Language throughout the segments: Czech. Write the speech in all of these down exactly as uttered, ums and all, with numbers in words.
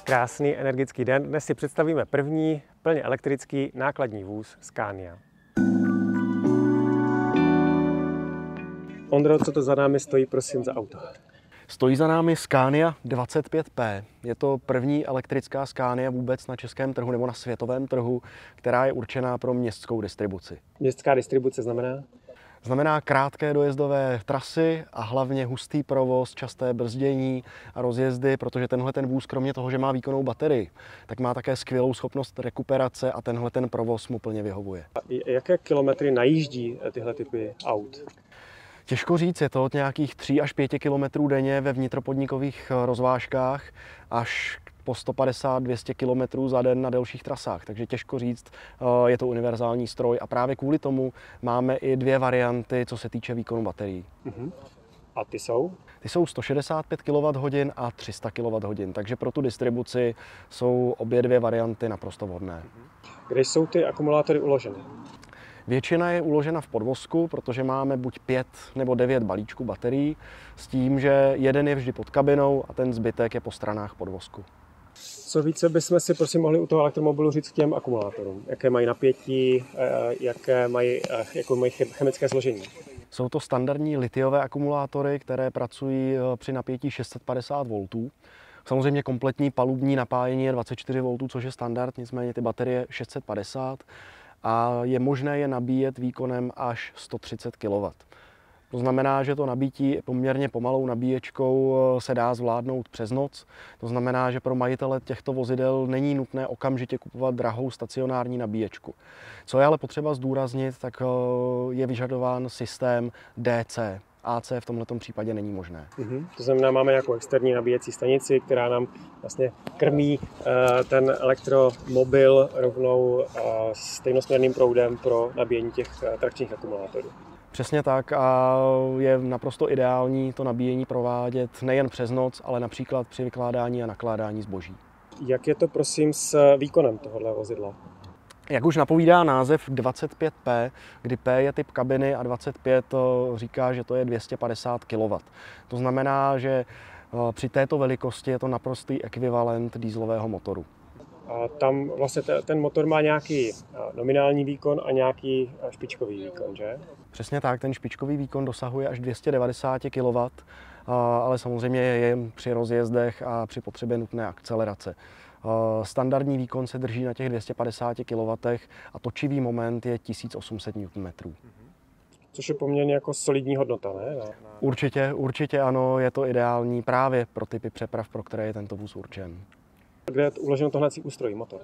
Krásný energický den. Dnes si představíme první plně elektrický nákladní vůz Scania. Ondro, co to za námi stojí, prosím, za auto? Stojí za námi Scania dvacet pět P. Je to první elektrická Scania vůbec na českém trhu nebo na světovém trhu, která je určená pro městskou distribuci. Městská distribuce znamená? Znamená krátké dojezdové trasy a hlavně hustý provoz, časté brzdění a rozjezdy, protože tenhle ten vůz, kromě toho, že má výkonnou baterii, tak má také skvělou schopnost rekuperace a tenhle ten provoz mu plně vyhovuje. A jaké kilometry najíždí tyhle typy aut? Těžko říct, je to od nějakých tří až pěti kilometrů denně ve vnitropodnikových rozvážkách až po sto padesát až dvě stě kilometrů za den na delších trasách. Takže těžko říct, je to univerzální stroj a právě kvůli tomu máme i dvě varianty, co se týče výkonu baterií. Uh-huh. A ty jsou? Ty jsou sto šedesát pět kilowatthodin a tři sta kilowatthodin, takže pro tu distribuci jsou obě dvě varianty naprosto vhodné. Kde jsou ty akumulátory uloženy? Většina je uložena v podvozku, protože máme buď pět nebo devět balíčků baterií, s tím, že jeden je vždy pod kabinou a ten zbytek je po stranách podvozku. Co více bychom si prosím mohli u toho elektromobilu říct k těm akumulátorům? Jaké mají napětí, jaké mají, jaké mají chemické složení? Jsou to standardní lithiové akumulátory, které pracují při napětí šest set padesát voltů. Samozřejmě kompletní palubní napájení je dvacet čtyři voltů, což je standard, nicméně ty baterie šest set padesát a je možné je nabíjet výkonem až sto třicet kilowattů. To znamená, že to nabití poměrně pomalou nabíječkou se dá zvládnout přes noc. To znamená, že pro majitele těchto vozidel není nutné okamžitě kupovat drahou stacionární nabíječku. Co je ale potřeba zdůraznit, tak je vyžadován systém D C. A C v tomto případě není možné. Mm-hmm. To znamená, máme nějakou externí nabíjecí stanici, která nám vlastně krmí ten elektromobil rovnou stejnosměrným proudem pro nabíjení těch trakčních akumulátorů. Přesně tak a je naprosto ideální to nabíjení provádět nejen přes noc, ale například při vykládání a nakládání zboží. Jak je to prosím s výkonem tohoto vozidla? Jak už napovídá název dvacet pět P, kdy P je typ kabiny a dvacet pět říká, že to je dvě stě padesát kilowattů. To znamená, že při této velikosti je to naprostý ekvivalent dieselového motoru. A tam vlastně ten motor má nějaký nominální výkon a nějaký špičkový výkon, že? Přesně tak, ten špičkový výkon dosahuje až dvě stě devadesát kilowattů, ale samozřejmě je při rozjezdech a při potřebě nutné akcelerace. Standardní výkon se drží na těch dvě stě padesáti kilowattů a točivý moment je tisíc osm set newtonmetrů. Což je poměrně jako solidní hodnota, ne? Určitě, určitě ano, je to ideální právě pro typy přeprav, pro které je tento vůz určen. Kde je uloženo to hnací ústrojí, motor?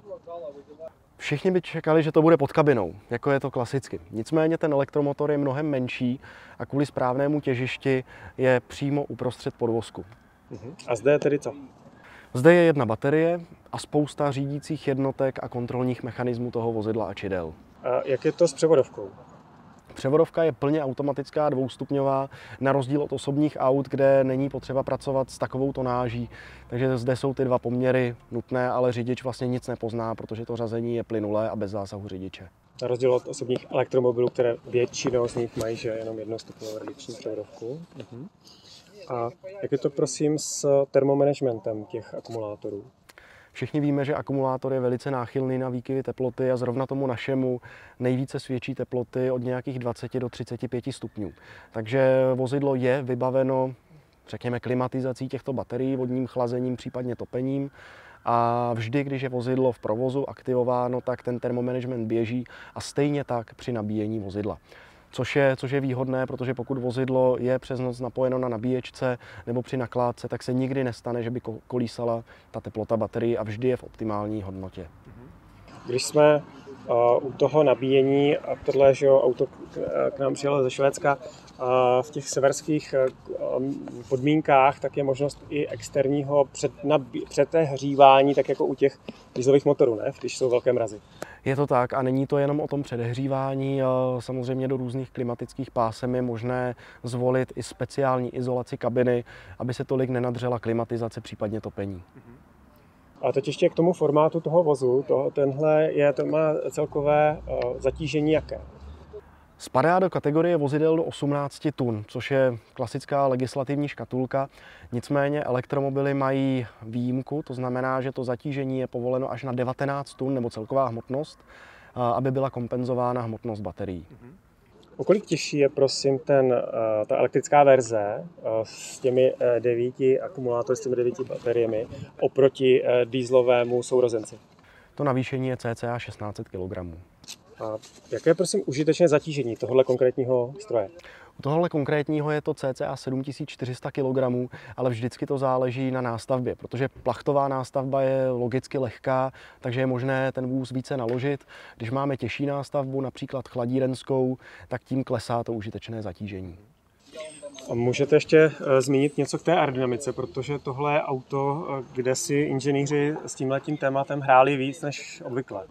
Všichni by čekali, že to bude pod kabinou, jako je to klasicky. Nicméně ten elektromotor je mnohem menší a kvůli správnému těžišti je přímo uprostřed podvozku. Uh-huh. A zde je tedy co? Zde je jedna baterie a spousta řídících jednotek a kontrolních mechanismů toho vozidla a čidel. A jak je to s převodovkou? Převodovka je plně automatická dvoustupňová, na rozdíl od osobních aut, kde není potřeba pracovat s takovou tonáží. Takže zde jsou ty dva poměry nutné, ale řidič vlastně nic nepozná, protože to řazení je plynulé a bez zásahu řidiče. Na rozdíl od osobních elektromobilů, které většinou z nich mají že jenom jednostupňovou redukční převodovku. Uh-huh. A jak je to prosím s termomanagementem těch akumulátorů? Všichni víme, že akumulátor je velice náchylný na výkyvy teploty a zrovna tomu našemu nejvíce svědčí teploty od nějakých dvaceti do třiceti pěti stupňů. Takže vozidlo je vybaveno, řekněme, klimatizací těchto baterií, vodním chlazením, případně topením. A vždy, když je vozidlo v provozu aktivováno, tak ten termomanagement běží a stejně tak při nabíjení vozidla. Což je, což je výhodné, protože pokud vozidlo je přes noc napojeno na nabíječce nebo při nakládce, tak se nikdy nestane, že by kolísala ta teplota baterie a vždy je v optimální hodnotě. Když jsme uh, u toho nabíjení, a tohle že auto k nám přijelo ze Švédska, uh, v těch severských uh, podmínkách, tak je možnost i externího přednabí- předehřívání, tak jako u těch dieselových motorů, ne? Když jsou velké mrazy. Je to tak a není to jenom o tom předehřívání, samozřejmě do různých klimatických pásem je možné zvolit i speciální izolaci kabiny, aby se tolik nenadřela klimatizace, případně topení. A teď ještě k tomu formátu toho vozu, to, tenhle je, to má celkové uh, zatížení jaké? Spadá do kategorie vozidel do osmnácti tun, což je klasická legislativní škatulka. Nicméně elektromobily mají výjimku, to znamená, že to zatížení je povoleno až na devatenáct tun nebo celková hmotnost, aby byla kompenzována hmotnost baterií. O kolik těžší je, prosím, ten, ta elektrická verze s těmi devíti akumulátory, s těmi devíti bateriemi oproti dieselovému sourozenci? To navýšení je cca šestnáct set kilogramů. A jaké je, prosím, užitečné zatížení tohoto konkrétního stroje? U tohohle konkrétního je to cca sedm tisíc čtyři sta kilogramů, ale vždycky to záleží na nástavbě, protože plachtová nástavba je logicky lehká, takže je možné ten vůz více naložit. Když máme těžší nástavbu, například chladírenskou, tak tím klesá to užitečné zatížení. A můžete ještě zmínit něco k té aerodynamice, protože tohle je auto, kde si inženýři s tímhletím tématem hráli víc než obvykle.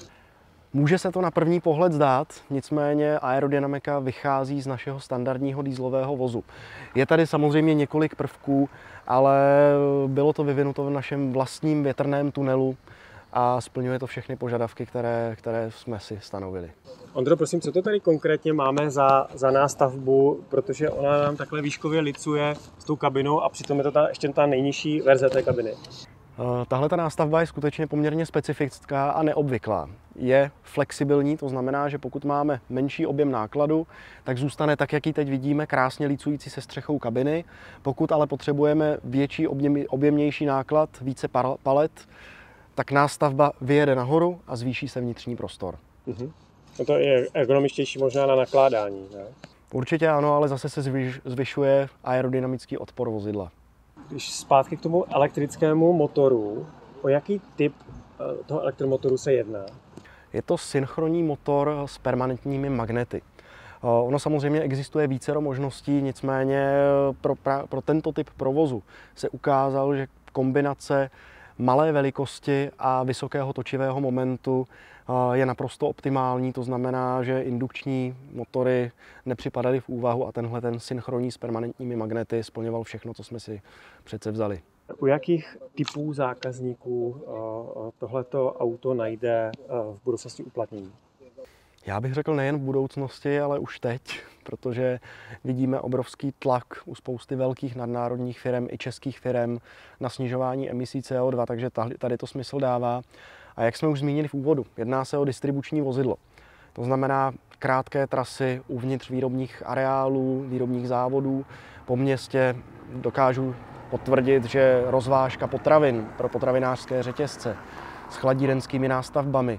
Může se to na první pohled zdát, nicméně aerodynamika vychází z našeho standardního dieselového vozu. Je tady samozřejmě několik prvků, ale bylo to vyvinuto v našem vlastním větrném tunelu a splňuje to všechny požadavky, které, které jsme si stanovili. Ondro, prosím, co to tady konkrétně máme za, za nástavbu, protože ona nám takhle výškově licuje s tou kabinou a přitom je to ta, ještě ta nejnižší verze té kabiny. Tahle ta nástavba je skutečně poměrně specifická a neobvyklá. Je flexibilní, to znamená, že pokud máme menší objem nákladu, tak zůstane tak, jak ji teď vidíme, krásně lícující se střechou kabiny. Pokud ale potřebujeme větší, objem, objemnější náklad, více palet, tak nástavba vyjede nahoru a zvýší se vnitřní prostor. Mhm. No to je ergonomičtější možná na nakládání, ne? Určitě ano, ale zase se zvyšuje aerodynamický odpor vozidla. Když zpátky k tomu elektrickému motoru, o jaký typ toho elektromotoru se jedná? Je to synchronní motor s permanentními magnety. Ono samozřejmě existuje vícero možností, nicméně pro, pro tento typ provozu se ukázalo, že kombinace malé velikosti a vysokého točivého momentu je naprosto optimální, to znamená, že indukční motory nepřipadaly v úvahu a tenhle ten synchronní s permanentními magnety splňoval všechno, co jsme si přece vzali. U jakých typů zákazníků tohleto auto najde v budoucnosti uplatnění? Já bych řekl nejen v budoucnosti, ale už teď, protože vidíme obrovský tlak u spousty velkých nadnárodních firm i českých firm na snižování emisí C O dva, takže tady to smysl dává. A jak jsme už zmínili v úvodu, jedná se o distribuční vozidlo. To znamená krátké trasy uvnitř výrobních areálů, výrobních závodů. Po městě dokážu potvrdit, že rozvážka potravin pro potravinářské řetězce s chladírenskými nástavbami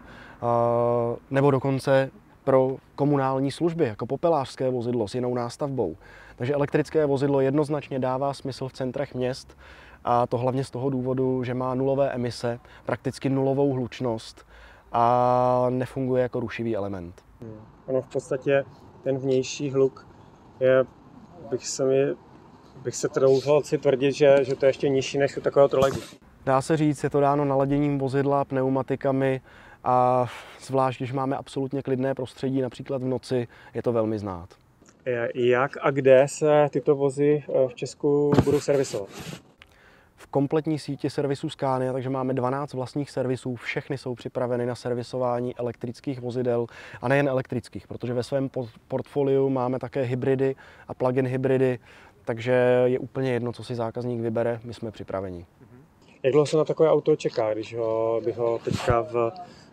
nebo dokonce pro komunální služby, jako popelářské vozidlo s jinou nástavbou. Takže elektrické vozidlo jednoznačně dává smysl v centrech měst, a to hlavně z toho důvodu, že má nulové emise, prakticky nulovou hlučnost a nefunguje jako rušivý element. Hmm. Ono v podstatě ten vnější hluk je, bych se, mi, bych se troufal si tvrdit, že, že to je ještě nižší než u takového trolejbusu. Dá se říct, je to dáno naladěním vozidla, pneumatikami a zvlášť, když máme absolutně klidné prostředí, například v noci, je to velmi znát. Jak a kde se tyto vozy v Česku budou servisovat? V kompletní síti servisů Scania, takže máme dvanáct vlastních servisů, všechny jsou připraveny na servisování elektrických vozidel a nejen elektrických, protože ve svém portfoliu máme také hybridy a plug-in hybridy, takže je úplně jedno, co si zákazník vybere, my jsme připraveni. Jak dlouho se na takové auto čeká, když ho, by ho teďka v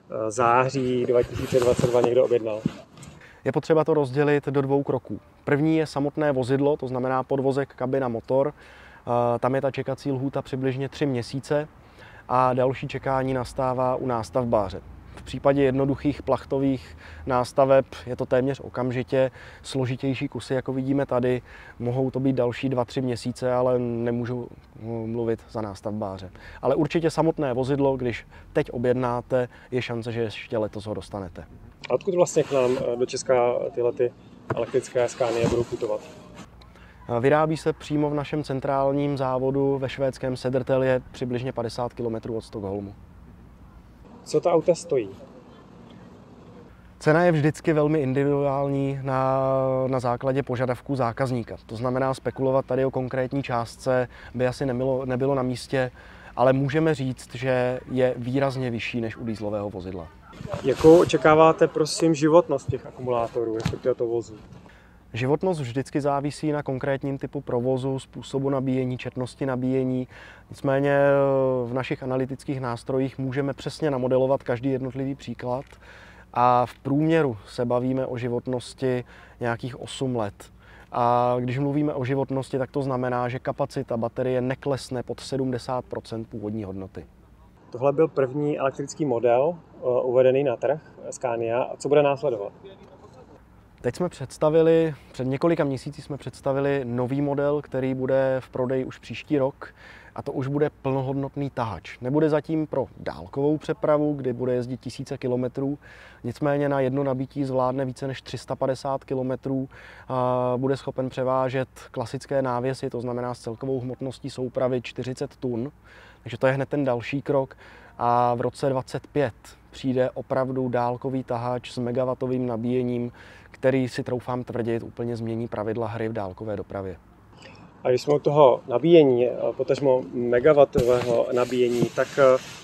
září dva tisíce dvacet dva někdo objednal? Je potřeba to rozdělit do dvou kroků. První je samotné vozidlo, to znamená podvozek, kabina, motor. Tam je ta čekací lhůta přibližně tři měsíce a další čekání nastává u nástavbáře. V případě jednoduchých plachtových nástaveb je to téměř okamžitě. Složitější kusy, jako vidíme tady, mohou to být další dva, tři měsíce, ale nemůžu mluvit za nástavbáře. Ale určitě samotné vozidlo, když teď objednáte, je šance, že ještě letos ho dostanete. A odkud vlastně k nám do Česka tyhle ty elektrické Scania budou putovat? Vyrábí se přímo v našem centrálním závodu ve švédském Södertälje, přibližně padesát kilometrů od Stockholmu. Co ta auta stojí? Cena je vždycky velmi individuální na, na základě požadavků zákazníka. To znamená, spekulovat tady o konkrétní částce by asi nebylo, nebylo na místě, ale můžeme říct, že je výrazně vyšší než u dieselového vozidla. Jakou očekáváte, prosím, životnost těch akumulátorů, respektive toho vozu? Životnost vždycky závisí na konkrétním typu provozu, způsobu nabíjení, četnosti nabíjení. Nicméně v našich analytických nástrojích můžeme přesně namodelovat každý jednotlivý příklad a v průměru se bavíme o životnosti nějakých osm let. A když mluvíme o životnosti, tak to znamená, že kapacita baterie neklesne pod sedmdesát procent původní hodnoty. Tohle byl první elektrický model uh, uvedený na trh Scania. A co bude následovat? Teď jsme představili, před několika měsíci jsme představili nový model, který bude v prodeji už příští rok. A to už bude plnohodnotný tahač. Nebude zatím pro dálkovou přepravu, kdy bude jezdit tisíce kilometrů. Nicméně na jedno nabití zvládne více než tři sta padesát kilometrů. Bude schopen převážet klasické návěsy, to znamená s celkovou hmotností soupravy čtyřicet tun. Takže to je hned ten další krok. A v roce dvacet pět přijde opravdu dálkový tahač s megawatovým nabíjením, který si troufám tvrdit úplně změní pravidla hry v dálkové dopravě. A když jsme u toho nabíjení, potažmo megawattového nabíjení, tak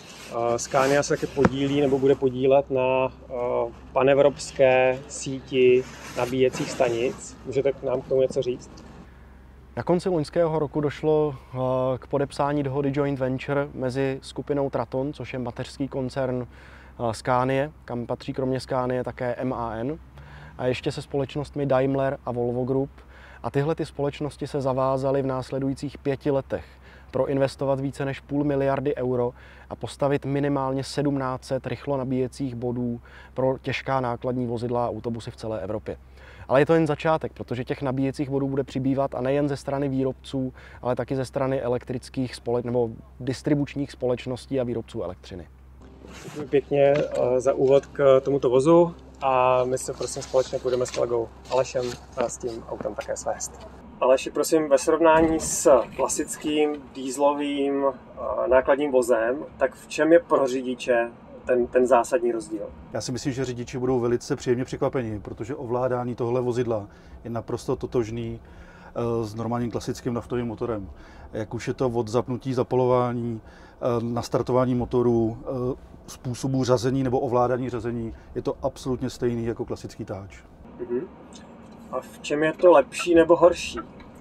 Scania se taky podílí nebo bude podílet na panevropské síti nabíjecích stanic. Můžete nám k tomu něco říct? Na konci loňského roku došlo k podepsání dohody joint venture mezi skupinou Traton, což je mateřský koncern Scanie, kam patří kromě Scanie také M A N, a ještě se společnostmi Daimler a Volvo Group. A tyhle ty společnosti se zavázaly v následujících pěti letech proinvestovat více než půl miliardy euro a postavit minimálně sedmnáct set rychlo nabíjecích bodů pro těžká nákladní vozidla a autobusy v celé Evropě. Ale je to jen začátek, protože těch nabíjecích bodů bude přibývat a nejen ze strany výrobců, ale taky ze strany elektrických společ- nebo distribučních společností a výrobců elektřiny. Děkuji pěkně za úvod k tomuto vozu a my se prosím společně půjdeme s kolegou Alešem s tím autem také svést. Aleši, prosím, ve srovnání s klasickým dieselovým nákladním vozem, tak v čem je pro řidiče ten, ten zásadní rozdíl? Já si myslím, že řidiči budou velice příjemně překvapeni, protože ovládání tohle vozidla je naprosto totožný s normálním klasickým naftovým motorem. Jak už je to od zapnutí, zapalování, nastartování motoru, způsobu řazení nebo ovládání řazení, je to absolutně stejný jako klasický tahač. Uh-huh. A v čem je to lepší nebo horší?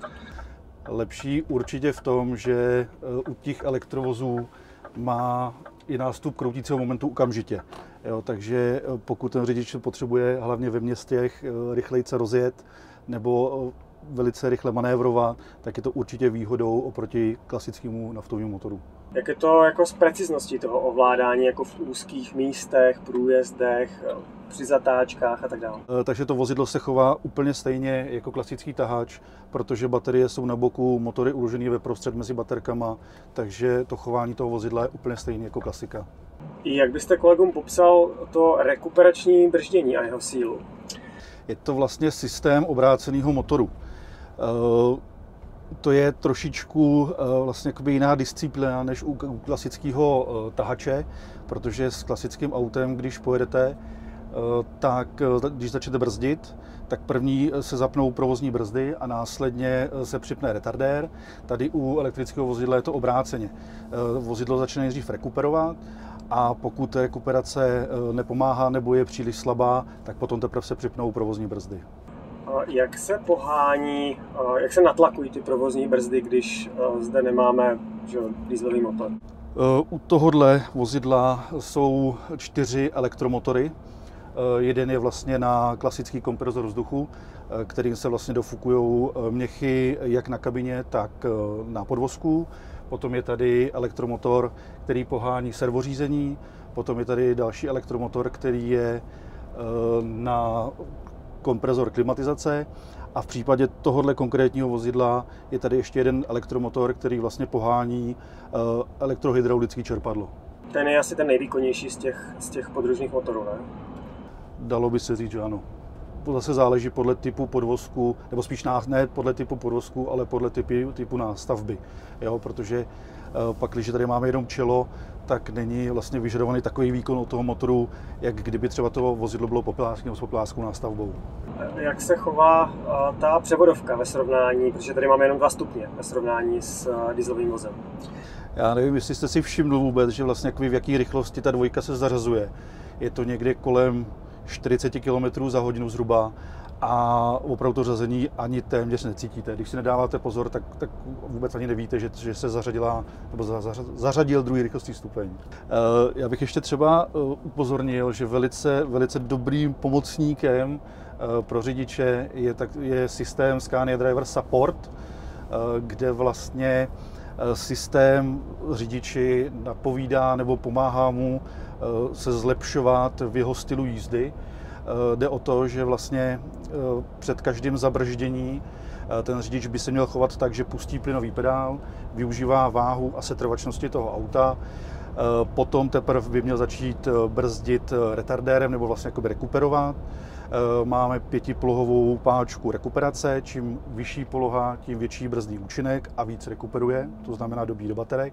Lepší určitě v tom, že u těch elektrovozů má i nástup kroutícího momentu okamžitě. Jo, takže pokud ten řidič potřebuje hlavně ve městech rychlejce rozjet nebo velice rychle manévrovat, tak je to určitě výhodou oproti klasickému naftovému motoru. Jak je to jako s precizností toho ovládání, jako v úzkých místech, průjezdech, při zatáčkách a tak dále? Takže to vozidlo se chová úplně stejně jako klasický tahač, protože baterie jsou na boku, motory uložený ve prostřed mezi baterkama, takže to chování toho vozidla je úplně stejné jako klasika. Jak byste kolegům popsal to rekuperační brždění a jeho sílu? Je to vlastně systém obráceného motoru. To je trošičku vlastně jiná disciplína než u klasického tahače, protože s klasickým autem, když pojedete, tak když začnete brzdit, tak první se zapnou provozní brzdy a následně se připne retardér. Tady u elektrického vozidla je to obráceně. Vozidlo začne nejdřív rekuperovat a pokud rekuperace nepomáhá nebo je příliš slabá, tak potom teprve se připnou provozní brzdy. Jak se pohání, jak se natlakují ty provozní brzdy, když zde nemáme dieselový motor? U tohohle vozidla jsou čtyři elektromotory. Jeden je vlastně na klasický kompresor vzduchu, kterým se vlastně dofukují měchy jak na kabině, tak na podvozku. Potom je tady elektromotor, který pohání servořízení. Potom je tady další elektromotor, který je na kompresor klimatizace. A v případě tohohle konkrétního vozidla je tady ještě jeden elektromotor, který vlastně pohání elektrohydraulické čerpadlo. Ten je asi ten nejvýkonnější z těch, z těch podružných motorů, ne? Dalo by se říct, že ano. To zase záleží podle typu podvozku, nebo spíš ne podle typu podvozku, ale podle typu, typu nástavby. Jo, protože pak, když tady máme jenom čelo, tak není vlastně vyžadovaný takový výkon od toho motoru, jak kdyby třeba to vozidlo bylo popláským s popláckou nástavbou. Jak se chová ta převodovka ve srovnání, protože tady máme jenom dva stupně ve srovnání s dieselovým vozem? Já nevím, jestli jste si všiml vůbec, že vlastně v jaké rychlosti ta dvojka se zařazuje. je to někde kolem čtyřicet kilometrů za hodinu zhruba a opravdu to řazení ani téměř necítíte. Když si nedáváte pozor, tak, tak vůbec ani nevíte, že, že se zařadila, nebo zařadil druhý rychlostní stupeň. Já bych ještě třeba upozornil, že velice, velice dobrým pomocníkem pro řidiče je, tak, je systém Scania Driver Support, kde vlastně systém řidiči napovídá nebo pomáhá mu se zlepšovat v jeho stylu jízdy. Jde o to, že vlastně před každým zabrždění ten řidič by se měl chovat tak, že pustí plynový pedál, využívá váhu a setrvačnosti toho auta, potom teprve by měl začít brzdit retardérem nebo vlastně jakoby rekuperovat. Máme pětipolohovou páčku rekuperace, čím vyšší poloha, tím větší brzdný účinek a víc rekuperuje, to znamená dobíjí do baterek.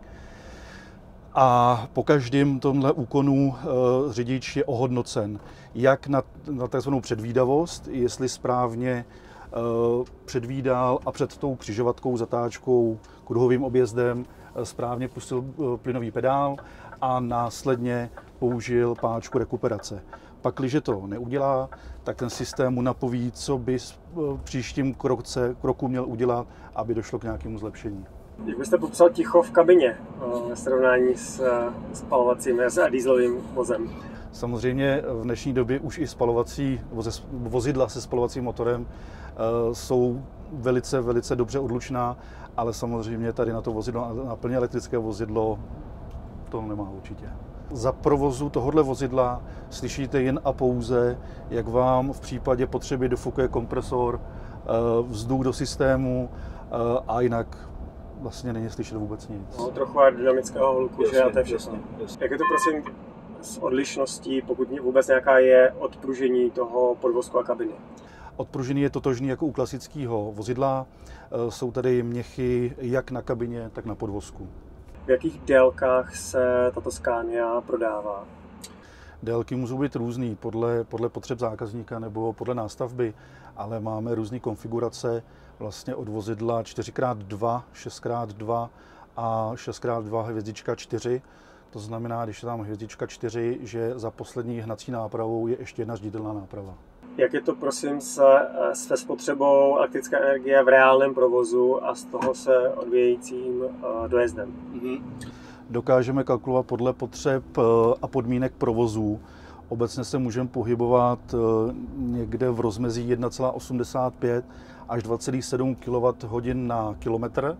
A po každém tomhle úkonu e, řidič je ohodnocen jak na, na tzv. Předvídavost, jestli správně e, předvídal a před tou křižovatkou, zatáčkou, kruhovým objezdem e, správně pustil e, plynový pedál a následně použil páčku rekuperace. Pakliže to neudělá, tak ten systém mu napoví, co by v příštím kroce, kroku měl udělat, aby došlo k nějakému zlepšení. Jak byste popsal ticho v kabině ve srovnání s spalovacím a dieselovým vozem? Samozřejmě v dnešní době už i spalovací vozidla se spalovacím motorem jsou velice, velice dobře odlučná, ale samozřejmě tady na to vozidlo, na plně elektrické vozidlo, to nemá určitě. Za provozu tohoto vozidla slyšíte jen a pouze, jak vám v případě potřeby dofukuje kompresor, vzduch do systému a jinak vlastně není slyšet vůbec nic. No, trochu aerodynamického hluku, jasně, že a to je všechno. Jasně, jasně. Jak je to prosím s odlišností, pokud vůbec nějaká je odpružení toho podvozku a kabiny? Odpružení je totožný jako u klasického vozidla. Jsou tady měchy jak na kabině, tak na podvozku. V jakých délkách se tato Scania prodává? Délky můžou být různý podle, podle potřeb zákazníka nebo podle nástavby, ale máme různé konfigurace vlastně od vozidla čtyři krát dva, šest krát dva a šest krát dva hvězdička čtyři. To znamená, když je tam hvězdička čtyři, že za poslední hnací nápravou je ještě jedna řiditelná náprava. Jak je to prosím se, se spotřebou elektrické energie v reálném provozu a z toho se odvíjejícím dojezdem? Mm-hmm. Dokážeme kalkulovat podle potřeb a podmínek provozu. Obecně se můžeme pohybovat někde v rozmezí jedna celá osmdesát pět až dva celá sedm kilowatthodin na kilometr.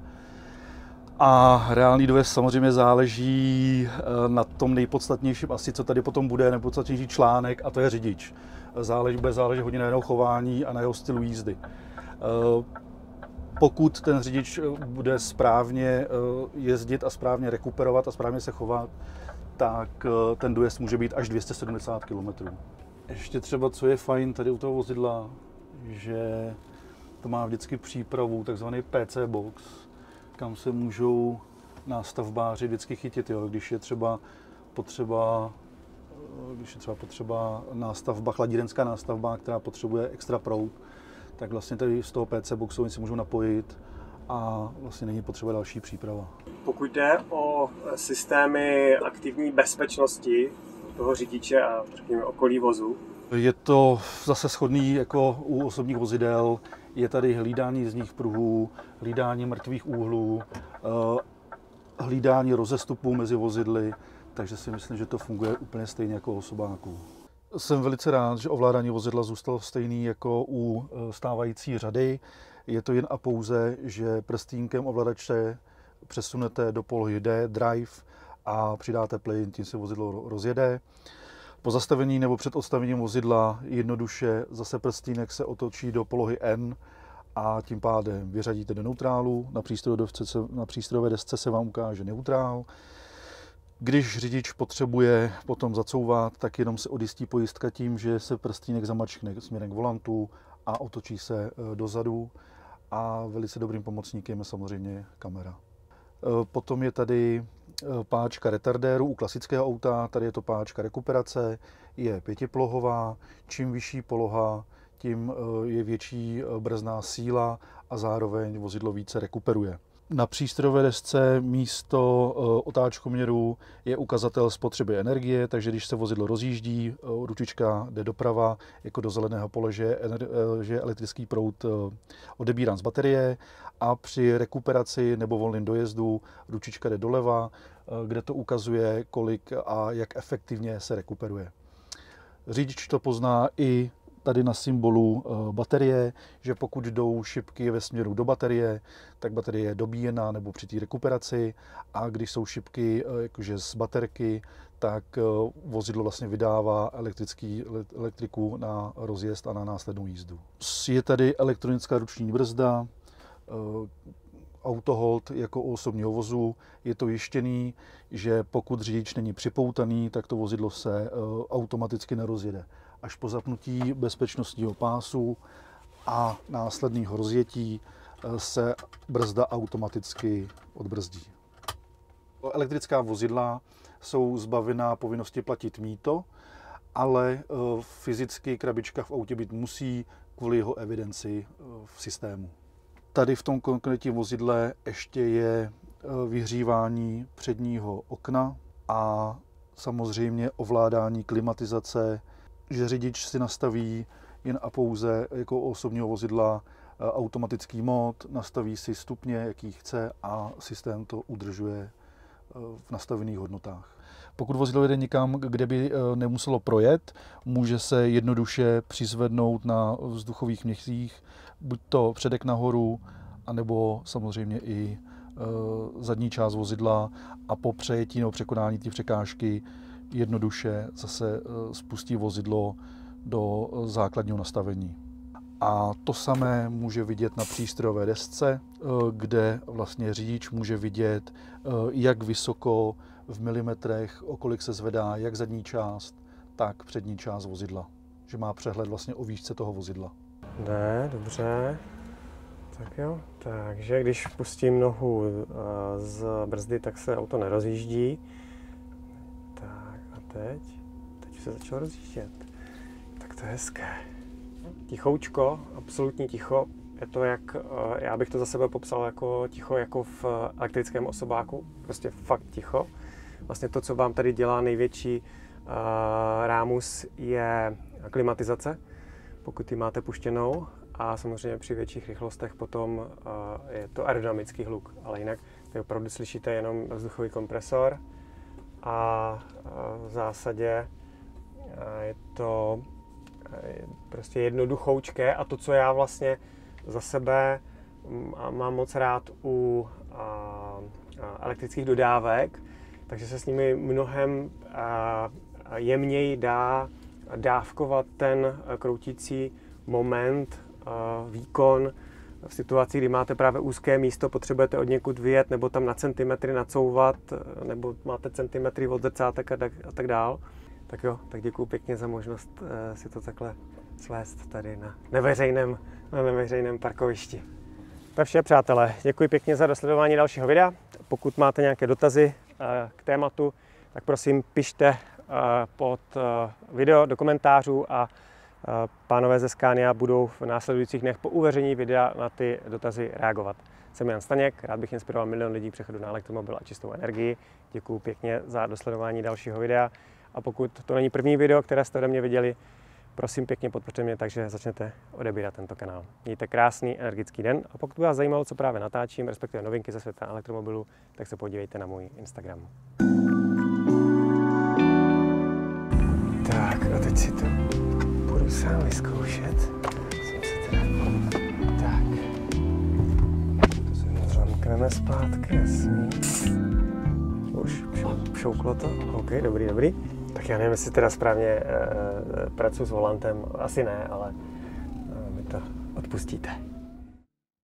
A reálný dojezd samozřejmě záleží na tom nejpodstatnějším asi, co tady potom bude, nejpodstatnější článek, a to je řidič. Záleží, bude záležet hodně na jeho chování a na jeho stylu jízdy. Pokud ten řidič bude správně jezdit a správně rekuperovat a správně se chovat, tak ten dojezd může být až dvě stě sedmdesát kilometrů. Ještě třeba, co je fajn tady u toho vozidla, že to má vždycky přípravu, takzvaný P C box, kam se můžou nástavbáři vždycky chytit, jo, když je třeba potřeba, když je třeba potřeba nástavba, chladírenská nástavba, která potřebuje extra proud, tak vlastně tady z toho P C boxu oni si můžou napojit a vlastně není potřeba další příprava. Pokud jde o systémy aktivní bezpečnosti toho řidiče a řekněme okolí vozu, je to zase shodný jako u osobních vozidel. Je tady hlídání jízdních pruhů, hlídání mrtvých úhlů, hlídání rozestupů mezi vozidly, takže si myslím, že to funguje úplně stejně jako u osobáků. Jsem velice rád, že ovládání vozidla zůstalo stejný jako u stávající řady. Je to jen a pouze, že prstínkem ovladače přesunete do polohy D, drive, a přidáte plyn, tím se vozidlo rozjede. Po zastavení nebo před odstavením vozidla jednoduše zase prstínek se otočí do polohy N a tím pádem vyřadíte do neutrálu. Na přístrojové desce, na přístrojové desce se vám ukáže neutrál. Když řidič potřebuje potom zacouvat, tak jenom se odjistí pojistka tím, že se prstínek zamačkne směrem k volantu a otočí se dozadu. A velice dobrým pomocníkem je samozřejmě kamera. Potom je tady páčka retardéru u klasického auta, tady je to páčka rekuperace, je pětipolohová, čím vyšší poloha, tím je větší brzdná síla a zároveň vozidlo více rekuperuje. Na přístrojové desce místo otáčkoměru je ukazatel spotřeby energie, takže když se vozidlo rozjíždí, ručička jde doprava, jako do zeleného pole, že je elektrický proud odebírán z baterie, a při rekuperaci nebo volném dojezdu ručička jde doleva, kde to ukazuje, kolik a jak efektivně se rekuperuje. Řidič to pozná i tady na symbolu baterie, že pokud jdou šipky ve směru do baterie, tak baterie je dobíjená nebo při té rekuperaci, a když jsou šipky jakože z baterky, tak vozidlo vlastně vydává elektrický, elektriku na rozjezd a na následnou jízdu. Je tady elektronická ruční brzda, autohold jako u osobního vozu. Je to jištěný, že pokud řidič není připoutaný, tak to vozidlo se automaticky nerozjede. Až po zapnutí bezpečnostního pásu a následného rozjetí se brzda automaticky odbrzdí. Elektrická vozidla jsou zbavená povinnosti platit mýto, ale fyzicky krabička v autě být musí kvůli jeho evidenci v systému. Tady v tom konkrétním vozidle ještě je vyhřívání předního okna a samozřejmě ovládání klimatizace, že řidič si nastaví jen a pouze jako osobního vozidla automatický mód, nastaví si stupně, jaký chce, a systém to udržuje v nastavených hodnotách. Pokud vozidlo jede někam, kde by nemuselo projet, může se jednoduše přizvednout na vzduchových měchcích, buď to předek nahoru, anebo samozřejmě i zadní část vozidla, a po přejetí nebo překonání té překážky jednoduše zase spustí vozidlo do základního nastavení. A to samé může vidět na přístrojové desce, kde vlastně řidič může vidět, jak vysoko v milimetrech, o kolik se zvedá jak zadní část, tak přední část vozidla. Že má přehled vlastně o výšce toho vozidla. Ne, dobře. Tak jo, takže když pustím nohu z brzdy, tak se auto nerozjíždí. Tak a teď? Teď se začalo rozjíždět. Tak to je hezké. Tichoučko, absolutní ticho. Je to jak, já bych to za sebe popsal jako ticho jako v elektrickém osobáku. Prostě fakt ticho. Vlastně to, co vám tady dělá největší uh, rámus, je klimatizace, pokud ji máte puštěnou. A samozřejmě při větších rychlostech potom uh, je to aerodynamický hluk. Ale jinak tady opravdu slyšíte jenom vzduchový kompresor. A uh, v zásadě uh, je to prostě jednoduchoučké, a to, co já vlastně za sebe mám moc rád u elektrických dodávek, takže se s nimi mnohem jemněji dá dávkovat ten kroutící moment, výkon v situaci, kdy máte právě úzké místo, potřebujete od někud vyjet, nebo tam na centimetry nacouvat, nebo máte centimetry od zrcátek a tak, a tak dál. Tak jo, tak děkuju pěkně za možnost uh, si to takhle svést tady na neveřejném, na neveřejném parkovišti. To je vše, přátelé. Děkuji pěkně za dosledování dalšího videa. Pokud máte nějaké dotazy uh, k tématu, tak prosím pište uh, pod uh, video do komentářů, a uh, pánové ze Scania budou v následujících dnech po uveřejnění videa na ty dotazy reagovat. Jsem Jan Staněk, rád bych inspiroval milion lidí k přechodu na elektromobil a čistou energii. Děkuji pěkně za dosledování dalšího videa. A pokud to není první video, které jste ode mě viděli, prosím pěkně podpořte mě, takže začněte odebírat tento kanál. Mějte krásný energický den, a pokud vás zajímalo, co právě natáčím, respektive novinky ze světa elektromobilu, tak se podívejte na můj Instagram. Tak a teď si to budu sám vyzkoušet. Jsem se teda... Tak. To se zamkneme zpátky, jasný. Už šouklo to? OK, dobrý, dobrý. Tak já nevím, jestli teda správně e, pracuji s volantem, asi ne, ale e, mi to odpustíte.